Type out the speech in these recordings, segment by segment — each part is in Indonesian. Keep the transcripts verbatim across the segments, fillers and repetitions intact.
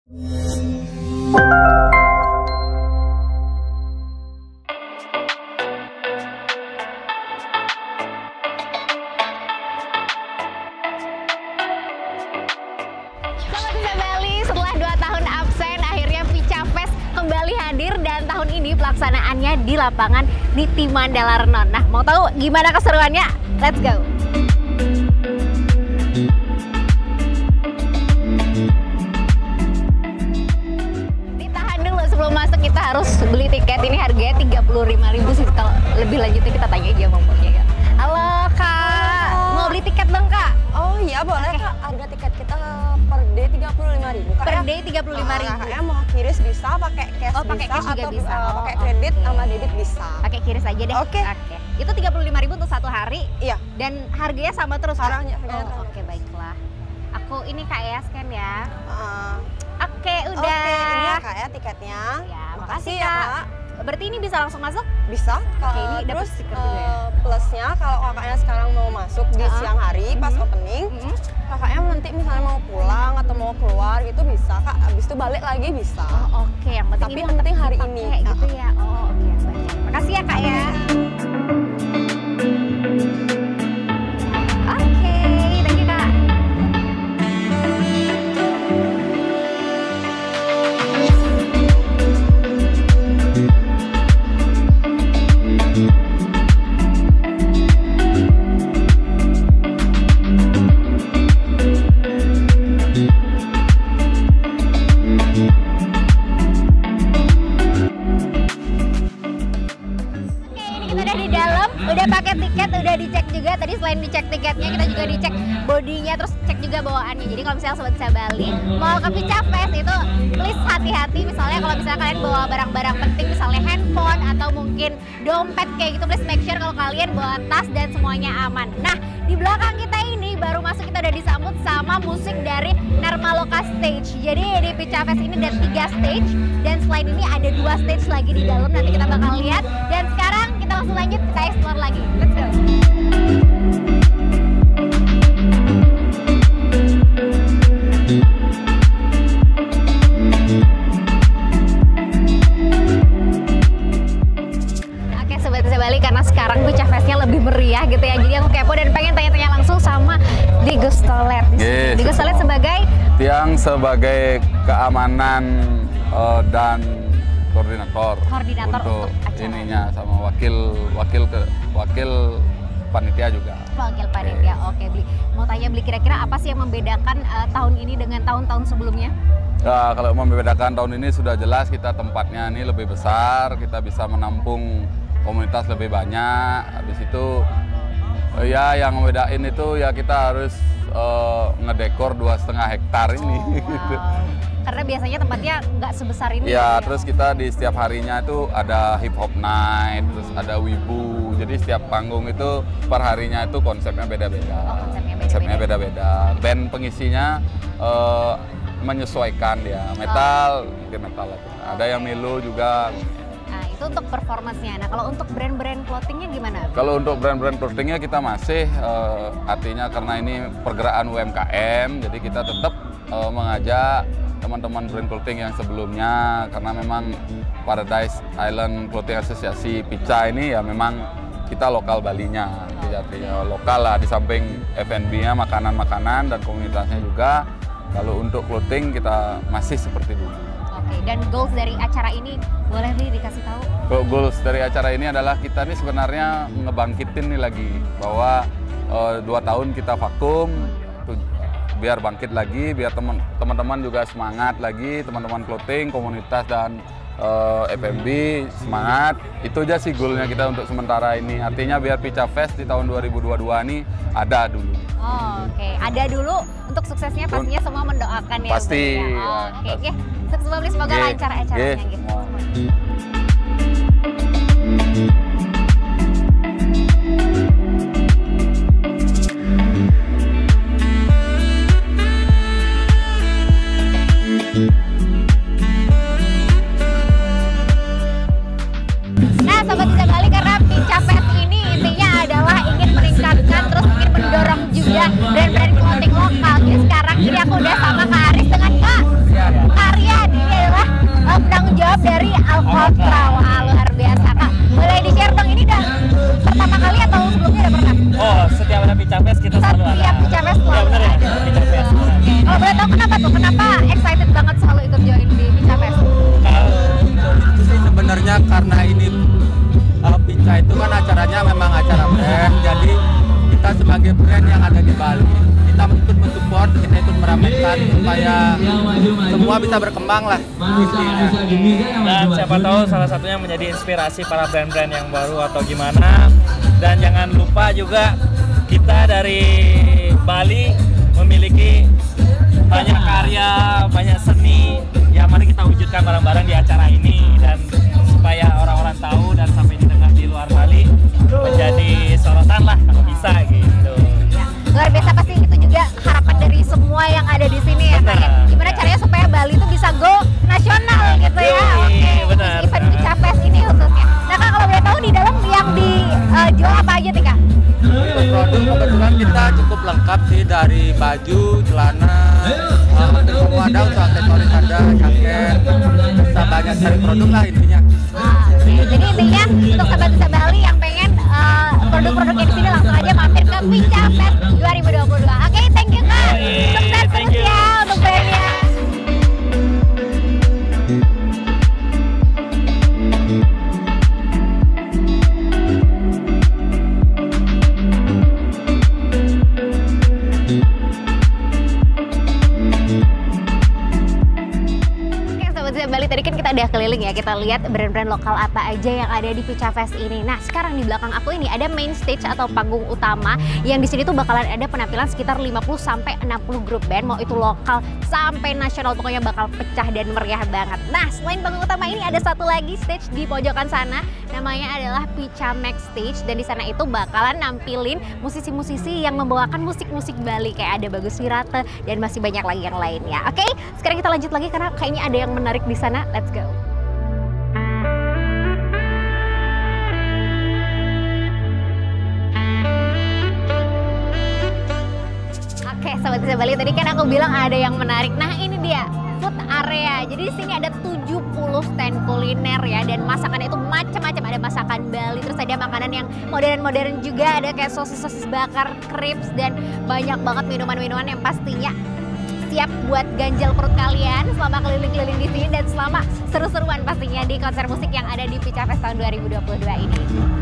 Sobat Bisa Bali, setelah dua tahun absen, akhirnya Pica Fest kembali hadir dan tahun ini pelaksanaannya di lapangan Niti Mandala Renon. Nah, mau tahu gimana keseruannya? Let's go! Ditahan dulu sebelum masuk, kita harus beli tiket. Ini harganya tiga puluh lima ribu sih. Kalau lebih lanjutnya kita tanya aja sama mbaknya ya. Halo Kak, mau beli tiket dong Kak? Oh iya boleh Kak, harga tiket kita per day tiga puluh lima ribu Kak. Per ya? day tiga puluh lima ribu. Nah, kakaknya mau kiris bisa, pakai cash Oh, pakai bisa, cash juga atau bisa. uh, Oh, pakai kredit oke. sama debit bisa. Pakai kiris aja deh. Oke. Oke. Itu tiga puluh lima ribu untuk satu hari. Iya. Dan harganya sama terus Kak? Harganya- harganya Oh, sama oke terus. baiklah. Aku ini Kak ya scan ya. Uh, Oke, Oke, udah. ini ya Kak ya tiketnya. Ya, Makasih makasih ya Kak. Kak. Berarti ini bisa langsung masuk? Bisa. Oke, Uh, ini dapat terus stiker uh, juga ya? plusnya kalau kakaknya sekarang mau masuk di Uh-huh. siang hari pas Mhm. opening, Mhm. kakaknya nanti misalnya mau pulang atau mau keluar gitu bisa Kak. Abis itu balik lagi bisa. Oh, oke. Yang penting Tapi ini yang penting hari dipakai ini, gitu Kak. ya. Oh, oke. Baik. Makasih ya Kak ya. Oke, thank you Kak. Oke, ini kita udah di dalam, udah pakai tiket, udah dicek juga. Tadi selain dicek tiketnya, kita juga dicek bodinya, terus cek juga bawaannya. Jadi kalau misalnya Sobat Bisa Bali mau ke Pica Fest itu, please hati-hati. Misalnya kalau misalnya kalian bawa barang-barang penting, misalnya handphone atau mungkin dompet kayak gitu, please make sure kalau kalian bawa tas dan semuanya aman. Nah, di belakang kita ini baru masuk, kita udah disambut sama musik dari Narmaloka Stage. Jadi di Pica Fest ini ada tiga stage, dan selain ini ada dua stage lagi di dalam, nanti kita bakal lihat. Dan sekarang kita langsung lanjut, kita explore lagi. Let's go! Oke Sobat Bisa Bali, karena sekarang Pica Fest-nya lebih meriah gitu ya, jadi aku kepo dan pengen tanya-tanya langsung sama Digus Tolet. Yes. Digus Tolet sebagai Tiang sebagai keamanan eh, dan koordinator, Koordinator untuk, untuk acara. ininya, sama wakil wakil ke wakil panitia juga. wakil panitia. Oke, Bli. Mau tanya Bli, kira-kira apa sih yang membedakan eh, tahun ini dengan tahun-tahun sebelumnya? Ya, kalau membedakan tahun ini sudah jelas, kita tempatnya ini lebih besar, kita bisa menampung komunitas lebih banyak. Habis itu eh, ya yang membedain itu ya kita harus eh, ngedekor dua setengah hektar ini. Oh, gitu. wow. Karena biasanya tempatnya nggak sebesar ini. Ya, terus kita di setiap harinya itu ada hip hop night, terus ada wibu. Jadi setiap panggung itu per harinya itu konsepnya beda-beda. Oh, konsepnya beda-beda. Konsepnya beda-beda. Band pengisinya eh, menyesuaikan dia. Metal, mungkin metal aja. Ada yang melo juga. Nah, itu untuk performance-nya. Nah, kalau untuk brand-brand clothing-nya gimana? Kalau untuk brand-brand clothing-nya kita masih eh, artinya karena ini pergerakan U M K M, jadi kita tetap eh, mengajak teman-teman brand clothing yang sebelumnya, karena memang Paradise Island Clothing Associasi Pica ini ya memang kita lokal Balinya, jadi artinya lokal lah, di samping F and B-nya makanan-makanan dan komunitasnya juga. Kalau untuk clothing kita masih seperti dulu. Oke, dan goals dari acara ini boleh nih dikasih tahu? Kalau goals dari acara ini adalah kita nih sebenarnya ngebangkitin nih lagi, bahwa eh, dua tahun kita vakum, tuh, biar bangkit lagi, biar teman- teman-teman juga semangat lagi, teman-teman clothing, komunitas dan eh, F and B semangat. Itu aja sih goalnya kita untuk sementara ini. Artinya biar Pica Fest di tahun dua ribu dua puluh dua ini ada dulu. Oh, oke. Ada dulu, untuk suksesnya pastinya semua mendoakan ya. Pasti, Bu, ya. ya, Oh, oke, pasti. oke. Sukses Bli, semoga Oke, lancar acaranya. oke, gitu. semua. Nah, Sobat Bisa Bali, karena Pica Fest ini intinya adalah ingin meningkatkan, terus ingin mendorong juga brand-brand clothing lokal. Jadi sekarang ini aku udah sama Kak Aris dengan Kak Arya Oh, setiap ada Pica Fest kita selalu ada. Setiap Pica Fest Ya selalu benar ya, ada. Pica Fest. Kalau boleh tahu kenapa tuh? Kenapa excited banget selalu ikut join di Pica Fest? Itu sih sebenarnya karena ini uh, Pica itu kan acaranya memang acara brand, jadi kita sebagai brand yang ada di Bali, kita ikut mensupport, kita ikut meramaikan supaya semua bisa berkembang lah. Dan siapa tahu salah satunya menjadi inspirasi para brand-brand yang baru atau gimana. Dan jangan lupa juga kita dari Bali memiliki banyak karya, banyak seni yang mari kita wujudkan bareng-bareng di acara ini, dan supaya orang-orang tahu dan sampai didengar di luar Bali menjadi sorotan lah kalau bisa gitu. Ya, luar biasa, pasti itu juga harapan dari semua yang ada di sini ya Kak. Benar. Gimana caranya supaya Bali itu bisa go nasional gitu ya? Yoi, Oke, benar. event Pica Fest ini khususnya. Nah Kak, kalau boleh tahu di dalam yang dijual apa aja nih Kak? Untuk produk kebetulan kita cukup lengkap sih, dari baju, celana, uh, hampir semua ada, untuk aksesoris ada, jaket, bisa banyak cari produk lah intinya. Wah, jadi intinya untuk sahabat-sahabat Bali yang pengen uh, produk-produknya di sini langsung aja mampir ke Pica Fest dua ribu dua puluh dua. Oke, thank you Kak. Yoi, Sukses thank terus you. ya untuk brandnya. Bali tadi kan kita udah keliling ya, kita lihat brand-brand lokal apa aja yang ada di Pica Fest ini. Nah sekarang di belakang aku ini ada main stage atau panggung utama yang di sini tuh bakalan ada penampilan sekitar lima puluh sampai enam puluh grup band, mau itu lokal sampai nasional, pokoknya bakal pecah dan meriah banget. Nah selain panggung utama ini ada satu lagi stage di pojokan sana, namanya adalah Pica Max Stage, dan di sana itu bakalan nampilin musisi-musisi yang membawakan musik-musik Bali kayak ada Bagus Wirata dan masih banyak lagi yang lainnya. Oke, sekarang kita lanjut lagi karena kayaknya ada yang menarik di sana. Let's go. Oke, sobat Bisa Bali, tadi kan aku bilang ada yang menarik. Nah, ini dia food area. Jadi di sini ada tujuh puluh stand kuliner ya, dan masakannya itu macam-macam. Ada masakan Bali, terus ada makanan yang modern-modern juga, ada kayak sosis-sosis bakar, crepes, dan banyak banget minuman-minuman yang pastinya siap buat ganjal perut kalian selama keliling-keliling di sini dan selama seru-seruan pastinya di konser musik yang ada di Pica Fest tahun dua ribu dua puluh dua ini.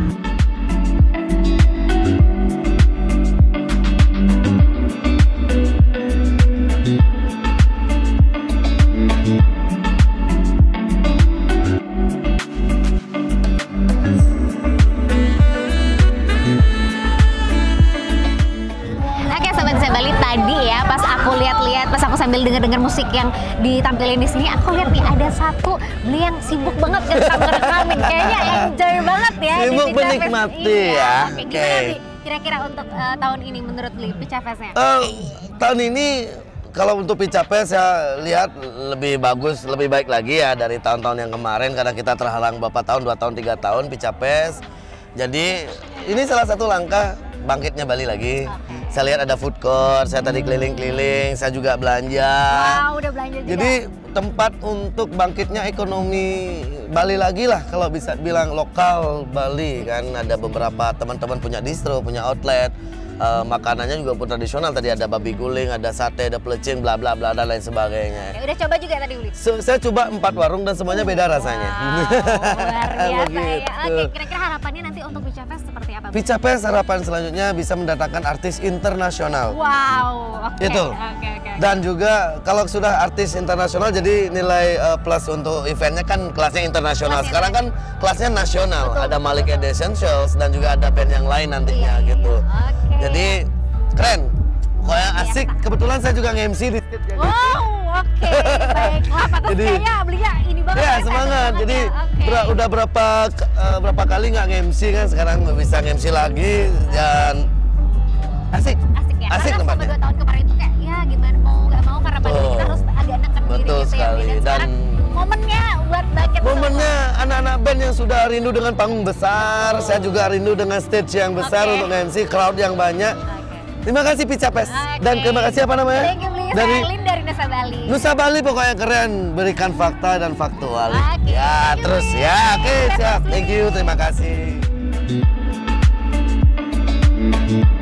Tadi ya pas aku lihat-lihat, pas aku sambil denger-denger musik yang ditampilin di sini, aku lihat nih ada satu beli yang sibuk banget kan ngerekamin, kayaknya enjoy banget ya. Sibuk di Pica Fest. menikmati Iya. ya. Oke, Oke. gimana nih kira-kira untuk uh, tahun ini menurut Li Pica Fest-nya? Eh, tahun ini kalau untuk Pica Fest saya lihat lebih bagus, lebih baik lagi ya dari tahun-tahun yang kemarin, karena kita terhalang beberapa tahun, dua tahun, tiga tahun Pica Fest. Jadi ini salah satu langkah bangkitnya Bali lagi. Okay. Saya lihat ada food court, saya tadi keliling-keliling, saya juga belanja. Wow, udah belanja juga. Jadi tempat untuk bangkitnya ekonomi Bali lagi lah, kalau bisa bilang lokal Bali kan. Ada beberapa teman-teman punya distro, punya outlet. Uh, makanannya juga pun tradisional, tadi ada babi guling, ada sate, ada pelecing, bla bla bla dan lain sebagainya. Ya, udah coba juga tadi Uli? So, saya coba empat warung dan semuanya beda rasanya. Wow, luar biasa ya. Oke, Begitu. kira-kira harapannya nanti untuk Pica Fest seperti apa? Pica Fest harapan selanjutnya bisa mendatangkan artis internasional. Wow, oke. Itu. Oke, oke. Dan juga kalau sudah artis internasional, jadi nilai uh, plus untuk eventnya kan kelasnya internasional. Kelasnya Sekarang kan kelasnya nasional. Betul, ada betul, Malik betul. Essentials dan juga ada band yang lain nantinya Iya, gitu. oke. Jadi keren. Pokoknya Iya, asik. Kak. Kebetulan saya juga nge-M C di stage. Wow, oke. Baiklah, pantas Jadi- kayaknya belinya ini banget. Ya excited semangat. banget Jadi ya. Oke. ber- udah berapa uh, berapa kali nggak nge-M C kan, sekarang bisa nge-M C lagi dan asik. Asik ya. Asik Karena selama tempatnya. dua tahun kemarin tuh kayak ya gimana mau nggak mau karena pandemi Betul. kita harus agak neken diri Betul gitu ya. sekali. Dan sekarang Dan- momennya buat bangkit Momennya anak-anak band yang sudah rindu dengan panggung besar, saya juga rindu dengan stage yang besar Oke. untuk nge-M C, crowd yang banyak. Oke. Terima kasih Pica Fest. Oke. Dan terima kasih apa namanya? Thank you, Bli. Dari Saya Lin dari Nusa Bali. Nusa Bali, pokoknya keren, berikan fakta dan faktual. Oke, Ya, thank you, terus Bli. ya, oke Sukses, siap. Bli. Thank you, terima kasih. Bye.